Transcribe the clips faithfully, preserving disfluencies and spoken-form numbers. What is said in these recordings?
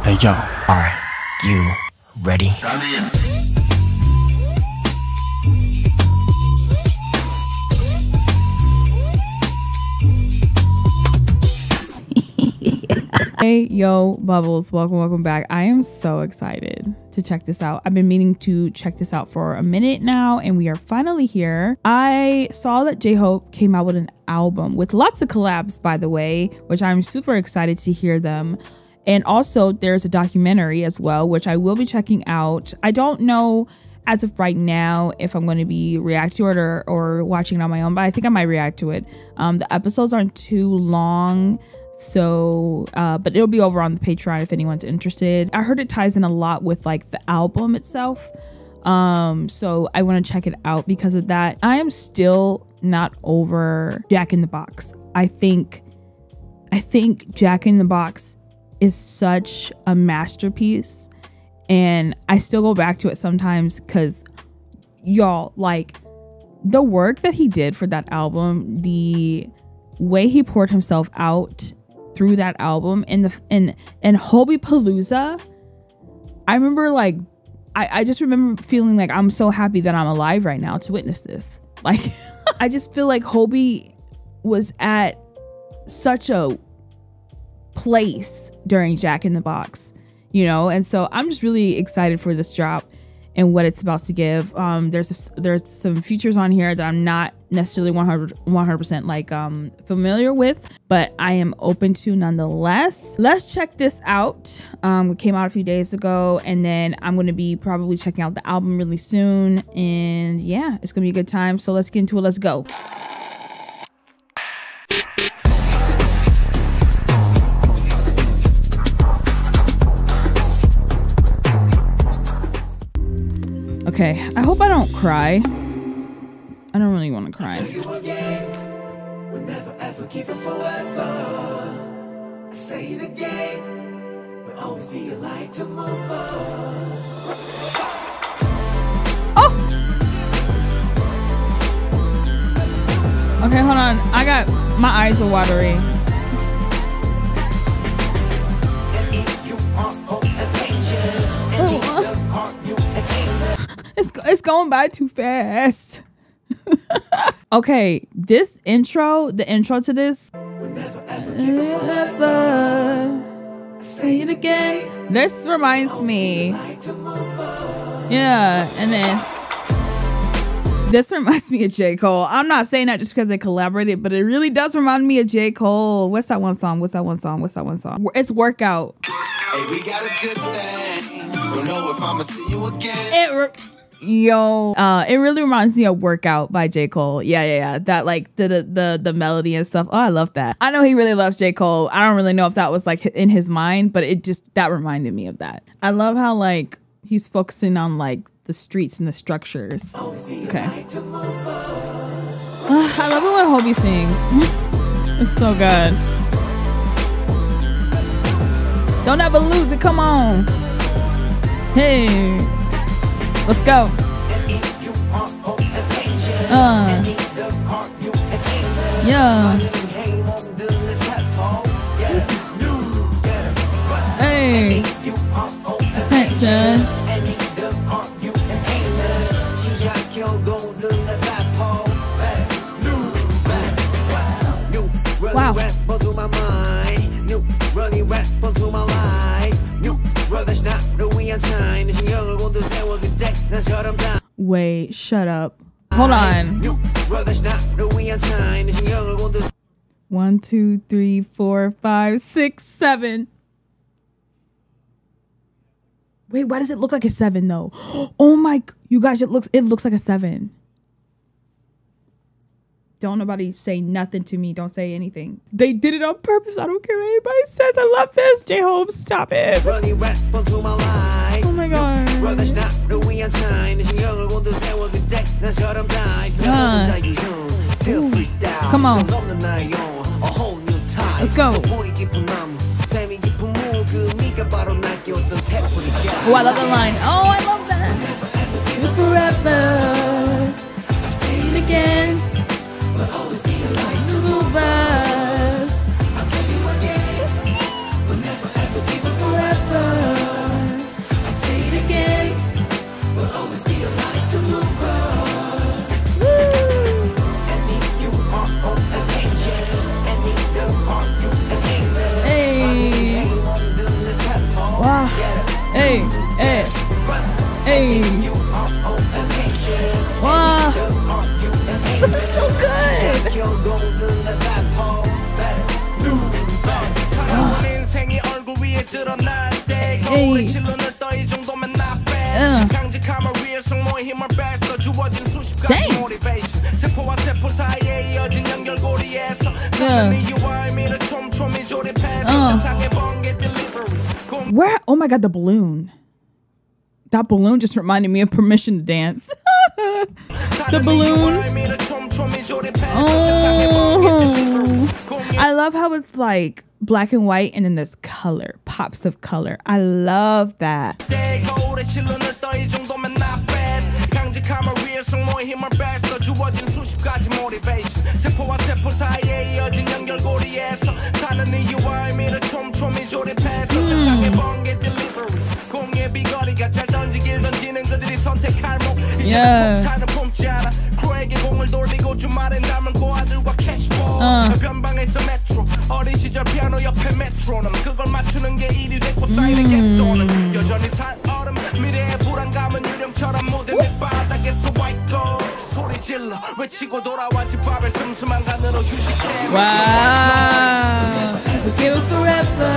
Hey yo, are you ready? Hey yo bubbles, welcome welcome back. I am so excited to check this out. I've been meaning to check this out for a minute now, and we are finally here. I saw that J-Hope came out with an album with lots of collabs, by the way, which I'm super excited to hear them. And also there's a documentary as well, which I will be checking out. I don't know as of right now if I'm going to be react to it or, or watching it on my own, but I think I might react to it. Um, the episodes aren't too long, so uh, but it'll be over on the Patreon if anyone's interested. I heard it ties in a lot with like the album itself, um, so I want to check it out because of that. I am still not over Jack in the Box. I think, I think Jack in the Box is such a masterpiece, and I still go back to it sometimes because y'all, like, the work that he did for that album, the way he poured himself out through that album, and the and and Hobie Palooza, I remember like I, I just remember feeling like I'm so happy that I'm alive right now to witness this. Like I just feel like Hobie was at such a place during Jack in the Box, you know, and so I'm just really excited for this drop and what it's about to give. Um, there's a, there's some features on here that I'm not necessarily one hundred percent like um, familiar with, but I am open to nonetheless. Let's check this out. Um, it came out a few days ago, and then I'm going to be probably checking out the album really soon. And yeah, it's going to be a good time. So let's get into it. Let's go. Okay, I hope I don't cry. I don't really want to cry. Oh! Okay, hold on. I got, my eyes are watery. It's, it's going by too fast. Okay, this intro, the intro to this. Never say it again. This reminds me. Yeah, and then this reminds me of J. Cole. I'm not saying that just because they collaborated, but it really does remind me of J. Cole. What's that one song? What's that one song? What's that one song? It's Workout. Hey, we got a good thing. Don't know if I'ma see you again. It Yo, uh, it really reminds me of Workout by J. Cole. Yeah, yeah, yeah. That like the, the the melody and stuff. Oh, I love that. I know he really loves J. Cole. I don't really know if that was like in his mind, but it just, that reminded me of that. I love how like he's focusing on like the streets and the structures. Okay. Uh, I love it when Hobie sings. It's so good. Don't ever lose it. Come on. Hey. Let's go. Uh. Yeah. Hey. Attention. Wow. Wait, shut up. Hold on. One, two, three, four, five, six, seven. Wait, why does it look like a seven though? Oh my, you guys, it looks it looks like a seven. Don't nobody say nothing to me. Don't say anything. They did it on purpose. I don't care what anybody says. I love this. J-Hope, stop it. Oh my god. Uh. Come on. Let's go. Oh, I love that line. Oh, I love that. Forever. Say it again. Move us. I'll tell you again. We'll never ever give up forever. Wow. Hey, hey, hey. Wow. This is so good. Hey. Uh. Dang. Yeah. Uh. Where? Oh my God, the balloon. That balloon just reminded me of Permission to Dance. The balloon. Oh. I love how it's like black and white and then there's color, pops of color. I love that. Yeah. Uh. Wow. Forgive it forever.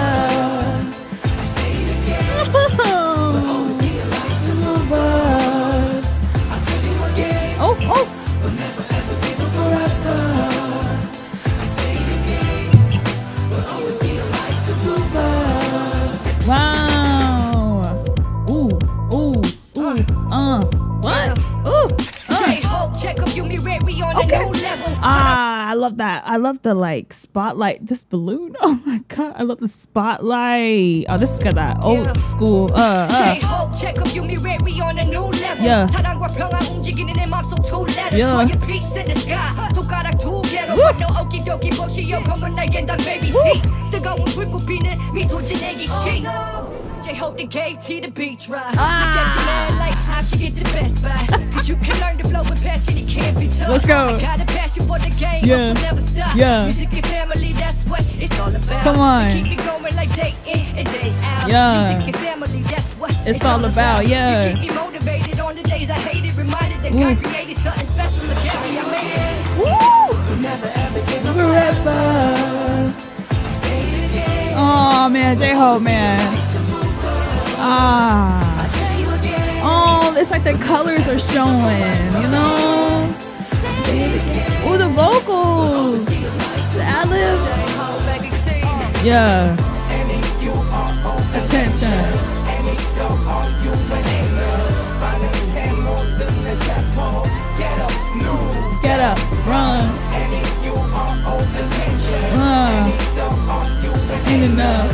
Oh, oh. Wow. Ooh, ooh, ooh, uh, what? Ooh, uh. Okay. Ah, I love that. I love the like spotlight. This balloon. Oh my God. I love the spotlight. Oh, this is got that old yeah. school. Uh, uh. Yeah. Yeah. Hope they gave T the beach ride. Ah. Like how she get the best buy. Cause you can learn to flow with passion, it can't be tough. Let's go. I got a passion for the game, yeah. so never stop. Yeah. Music and family, that's what it's all about. Come on. Keep it going like day in and day out. Yeah. Music and family, that's what it's, it's all, all about. about. Yeah. You keep me motivated on the days I hate it, reminded that God created something special to carry. I made it. Woo! Never ever give up forever. Oh man, J-Hope, man. Ah. Oh, it's like the colors are showing, you know? Oh, the vocals. The ad-libs. Yeah. Attention. Get up, run. Uh, ain't enough.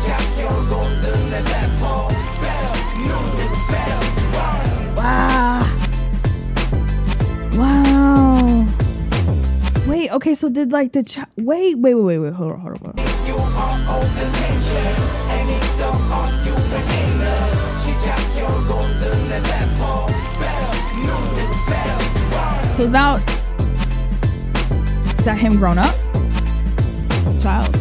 Wow. Wow. Wait, okay, so did like the ch wait, wait, wait, wait, wait, hold on, hold on, hold on. So now, is that him grown up? Child.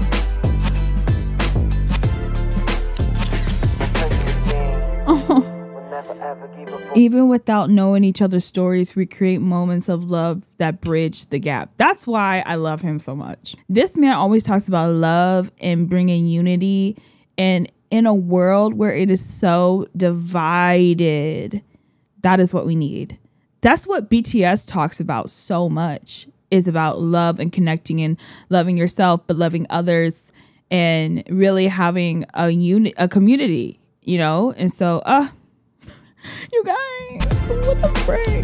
Oh. Even without knowing each other's stories, we create moments of love that bridge the gap. That's why I love him so much. This man always talks about love and bringing unity. And in a world where it is so divided, that is what we need. That's what B T S talks about so much, is about love and connecting and loving yourself, but loving others and really having a unit, a community, you know? And so, uh, you guys, what the frick?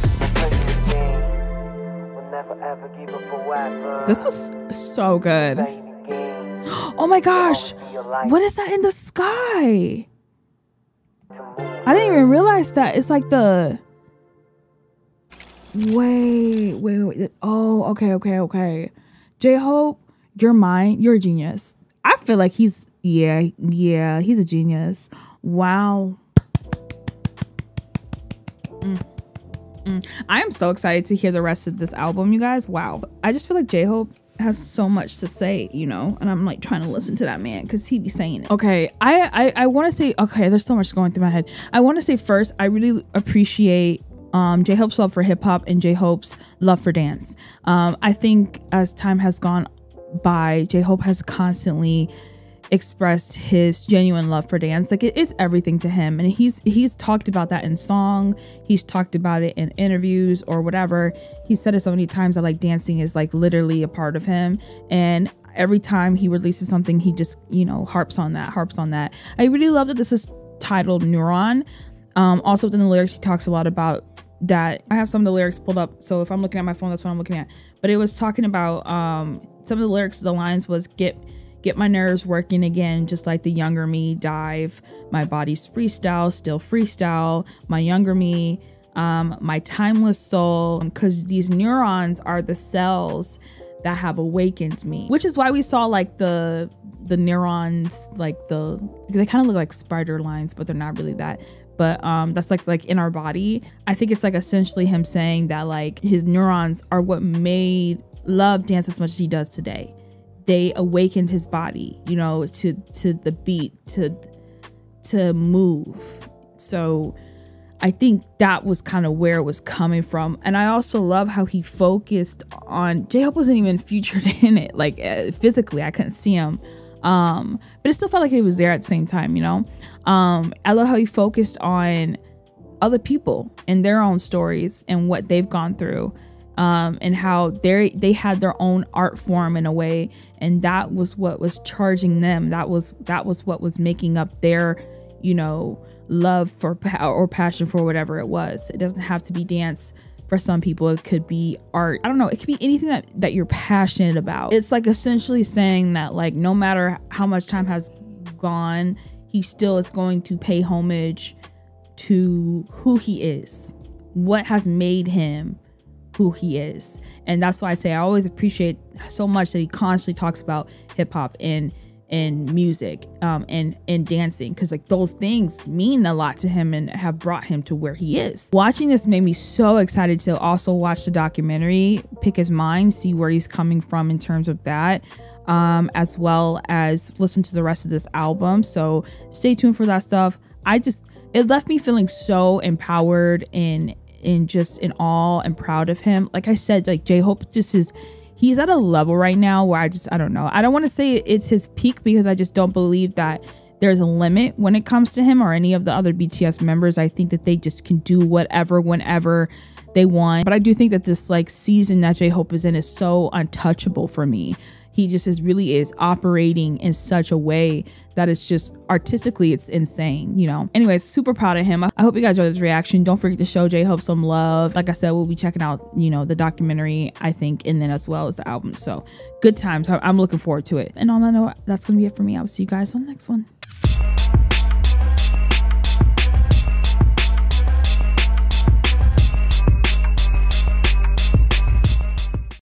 This was so good. Oh my gosh. What is that in the sky? I didn't even realize that. It's like the... Wait, wait, wait. Oh, okay, okay, okay. J-Hope, you're mine. You're a genius. I feel like he's... Yeah, yeah, he's a genius. Wow. Mm. Mm. I am so excited to hear the rest of this album, you guys. Wow. I just feel like J-Hope has so much to say, you know, and I'm like trying to listen to that man because he be saying it. Okay, I I, I want to say, okay, there's so much going through my head. I want to say first, I really appreciate um, J-Hope's love for hip hop and J-Hope's love for dance. Um, I think as time has gone by, J-Hope has constantly expressed his genuine love for dance. Like it, it's everything to him, and he's he's talked about that in song, he's talked about it in interviews or whatever. He said it so many times that like dancing is like literally a part of him, and every time he releases something he just, you know, harps on that harps on that. I really love that this is titled Neuron. Um also within the lyrics he talks a lot about that. I have some of the lyrics pulled up, so if I'm looking at my phone, that's what I'm looking at. But it was talking about um some of the lyrics, the lines was get Get my nerves working again, just like the younger me. Dive, my body's freestyle, still freestyle. My younger me, um, my timeless soul. Because these neurons are the cells that have awakened me. Which is why we saw like the the neurons, like the they kind of look like spider lines, but they're not really that. But um, that's like like in our body. I think it's like essentially him saying that like his neurons are what made love dance as much as he does today. They awakened his body, you know, to to the beat, to to move. So I think that was kind of where it was coming from. And I also love how he focused on, J-Hope wasn't even featured in it, like uh, physically I couldn't see him, um but it still felt like he was there at the same time, you know. um I love how he focused on other people and their own stories and what they've gone through. Um, and how they they had their own art form in a way, and that was what was charging them. That was that was what was making up their, you know, love for or passion for whatever it was. It doesn't have to be dance for some people. It could be art. I don't know. It could be anything that that you're passionate about. It's like essentially saying that like no matter how much time has gone, he still is going to pay homage to who he is, what has made him who he is. And that's why I say I always appreciate so much that he constantly talks about hip hop and and music um and and dancing, because like those things mean a lot to him and have brought him to where he is. Watching this made me so excited to also watch the documentary, pick his mind, see where he's coming from in terms of that, um as well as listen to the rest of this album. So stay tuned for that stuff. I just, it left me feeling so empowered and and just in awe and proud of him. Like I said, like J-Hope just is, he's at a level right now where I just, I don't know. I don't want to say it's his peak because I just don't believe that there's a limit when it comes to him or any of the other B T S members. I think that they just can do whatever, whenever they want. But I do think that this like season that J-Hope is in is so untouchable for me. He just is really is operating in such a way that it's just artistically, it's insane, you know. Anyways, super proud of him. I hope you guys enjoyed this reaction. Don't forget to show J-Hope some love. Like I said, we'll be checking out, you know, the documentary, I think, and then as well as the album. So good times. I'm looking forward to it. And on that note, that's going to be it for me. I'll see you guys on the next one.